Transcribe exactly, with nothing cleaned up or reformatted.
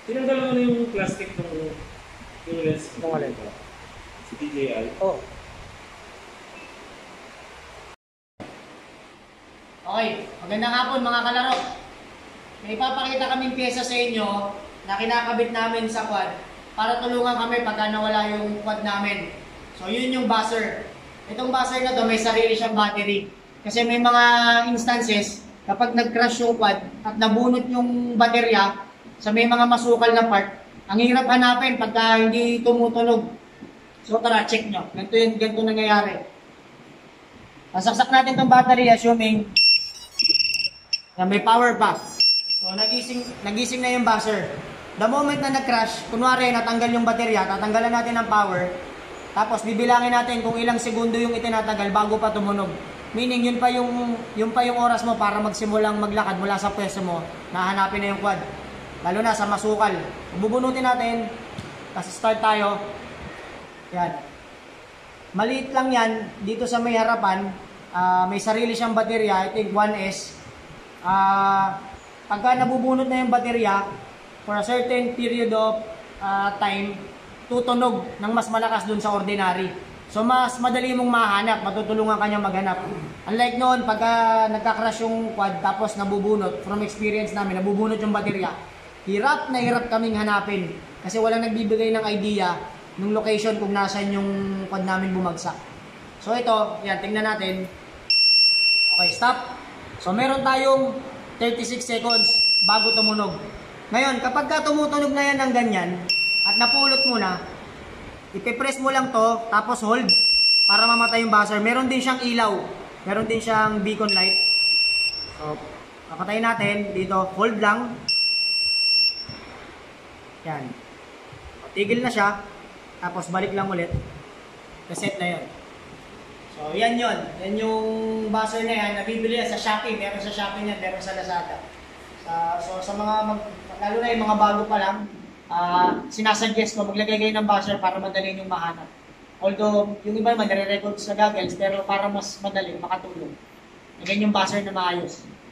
Tinanggal mo na yung plastic ng yung lens. Itong alin ko. Si D J I. Oh. Okay, magandang hapon mga kalaro. May ipapakita kaming pyesa sa inyo na kinakabit namin sa quad para tulungan kami pagka nawala yung quad namin. So yun yung buzzer. Itong buzzer na to may sarili siyang battery. Kasi may mga instances kapag nag-crash yung quad at nabunot yung baterya sa may mga masukal na part, ang hirap hanapin pagka hindi tumutunog. So tara, check nyo. Ganito yung ganito nangyayari. Pasaksak natin itong battery assuming na may power pa. So nagising, nagising na yung buzzer. The moment na nag-crash, kunwari natanggal yung baterya, tatanggalan natin ng power, tapos bibilangin natin kung ilang segundo yung itinatanggal bago pa tumunog. Meaning yun pa yung, yun pa yung oras mo para magsimulang maglakad mula sa pwesto mo, nahanapin na yung quad. Lalo na sa masukal. Bubunutin natin, kasi start tayo. Yan. Maliit lang yan, dito sa may harapan, uh, may sarili siyang baterya, I think one S. Uh, pagka nabubunot na yung baterya, for a certain period of uh, time, tutunog ng mas malakas dun sa ordinary. So mas madali mong mahanap, matutulungan kanya maghanap. Unlike noon, pagka nagka-crash yung quad tapos nabubunot, from experience namin, nabubunot yung baterya, hirap na hirap kaming hanapin kasi walang nagbibigay ng idea ng location kung nasan yung quad namin bumagsak. So ito, yan, tingnan natin. Okay, stop. So meron tayong thirty-six seconds bago tumunog. Ngayon, kapag ka tumutunog na yan ng ganyan at napulot mo na, ipipress mo lang to tapos hold para mamatay yung buzzer. Meron din siyang ilaw. Meron din siyang beacon light. So, papatayin natin dito. Hold lang. Yan. Tigil na siya. Tapos balik lang ulit. Reset na yun. So, yan yun. Yan yung buzzer na yan. Nabibili yan sa Shopee. Meron sa Shopee yan. Meron sa Lazada. Sa, so, sa mga, mag, lalo na yung mga bago pa lang, uh, sinasuggest ko maglagay kayo ng buzzer para madali yung mahanap. Although, yung iba naman nare-record sa goggles, pero para mas madali, makatulong. Ganyan yung buzzer na maayos.